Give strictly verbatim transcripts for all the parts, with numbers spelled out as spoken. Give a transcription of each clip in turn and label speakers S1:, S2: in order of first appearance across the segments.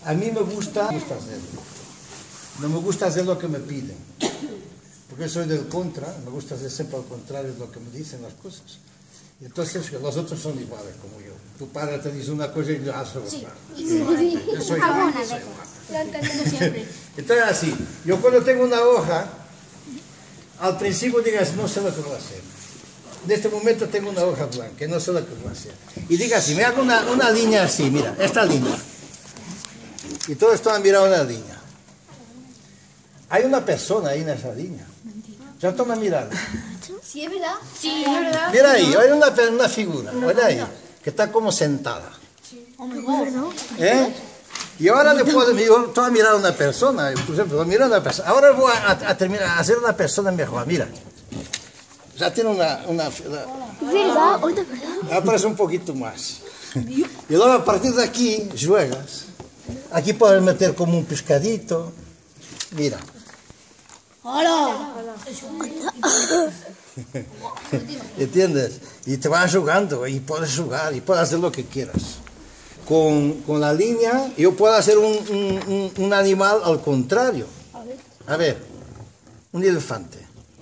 S1: A mí me gusta, me gusta hacerlo. No me gusta hacer lo que me piden. Porque soy del contra, me gusta hacer siempre al contrario de lo que me dicen las cosas. Y entonces los otros son iguales como yo. Tu padre te dice una cosa y yo hago otra. Sí, sí. Yo soy igual.
S2: Lo entendemos siempre.
S1: Entonces así, yo cuando tengo una hoja, al principio digas, no sé lo que voy a hacer. En este momento tengo una hoja blanca, no sé lo que voy a hacer. Y diga así, me hago una, una línea así, mira, esta línea. Y todo esto han mirado una línea. Hay una persona ahí en esa línea. Ya toma mirada.
S2: Sí, es verdad. Sí, es verdad.
S1: Mira ahí, hay una, una figura, mira ahí, que está como sentada. ¿Eh? Y ahora después de yo estoy a mirar a una persona, por ejemplo, mira a una persona. Ahora voy a, a, terminar, a hacer una persona mejor, mira. Ya tiene una... una, una
S2: ¿Verdad?
S1: Ya parece un poquito más. Y luego a partir de aquí, juegas. Aquí puedes meter como un pescadito. Mira.
S2: ¡Hola!
S1: ¿Entiendes? Y te vas jugando y puedes jugar y puedes hacer lo que quieras. Con, con la línea, yo puedo hacer un, un, un animal al contrario. A ver, un elefante.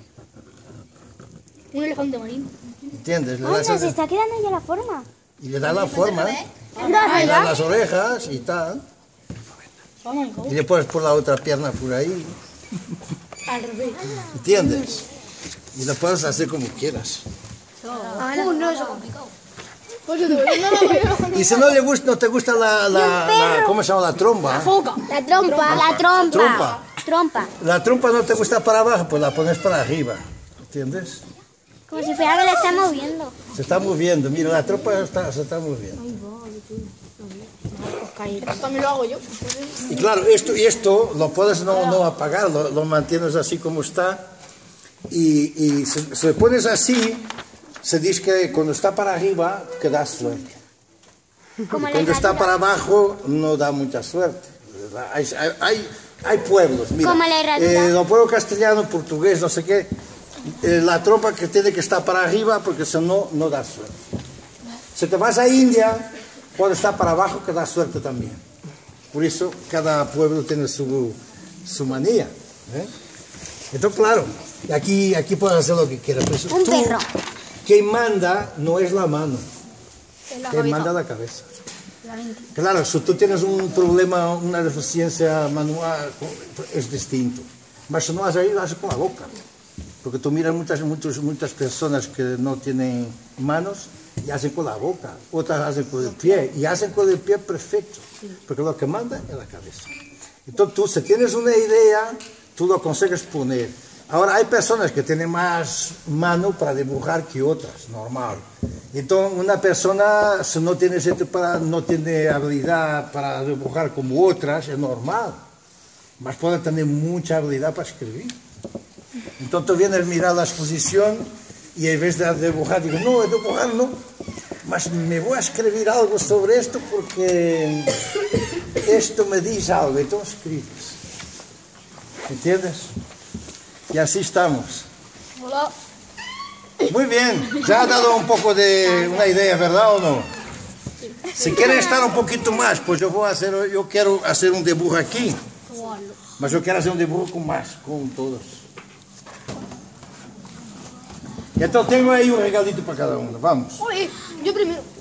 S2: Un elefante marino.
S1: ¿Entiendes? Le
S3: Anda,
S1: das
S3: se está quedando ya la forma.
S1: y le da la forma, le da las orejas y tal. Y le pones por la otra pierna por ahí.
S2: Al revés.
S1: ¿Entiendes? Y lo puedes hacer como quieras.
S2: Uh, no, eso es complicado.
S1: Y si no, le gusta, no te gusta la, la, la ¿cómo se llama? La trompa.
S2: La foca.
S3: La trompa, la trompa.
S1: Trompa.
S3: Trompa.
S1: La trompa no te gusta para abajo, pues la pones para arriba. ¿Entiendes?
S3: Como si fuera que la está moviendo.
S1: Se está moviendo. Mira, la trompa está, se está moviendo.
S2: También lo hago yo.
S1: Y claro, esto, y esto lo puedes no, no apagar, lo, lo mantienes así como está. Y, y si, si lo pones así, se dice que cuando está para arriba, que da suerte.
S3: Como
S1: Cuando está para abajo, no da mucha suerte. Hay, hay, hay pueblos, mira,
S3: Como la herradura.
S1: eh, los pueblos castellano, portugués, no sé qué, eh, la trompa que tiene que estar para arriba, porque si no, no da suerte. Si te vas a India, cuando está para abajo, que da suerte también. Por eso, cada pueblo tiene su, su manía. ¿eh? Entonces, claro, aquí, aquí puedes hacer lo que quieras. Pues,
S3: Un
S1: tú,
S3: perro.
S1: quien manda no es la mano,
S2: La
S1: quien manda la cabeza. Claro, si tú tienes un problema, una deficiencia manual, es distinto. Pero si no haces ahí, lo haces con la boca. Porque tú miras muchas, muchas, muchas personas que no tienen manos y hacen con la boca, otras hacen con el pie, y hacen con el pie perfecto. Porque lo que manda es la cabeza. Entonces tú, si tienes una idea, tú lo consigues poner. Ahora, hay personas que tienen más mano para dibujar que otras, normal. Entonces, una persona, si no tiene, para, no tiene habilidad para dibujar como otras, es normal. Mas puede tener mucha habilidad para escribir. Entonces, tú vienes a mirar la exposición y en vez de dibujar, digo, no, dibujar no, mas me voy a escribir algo sobre esto porque esto me dice algo, y tú escribes. ¿Entiendes? Y así estamos.
S2: Hola.
S1: Muy bien, ya ha dado un poco de una idea, ¿verdad o no? Si quieren estar un poquito más, pues yo voy a hacer, yo quiero hacer un dibujo aquí. Mas yo quiero hacer un dibujo con más, con todos. Y entonces tengo ahí un regalito para cada uno, vamos.
S2: Oye, yo primero.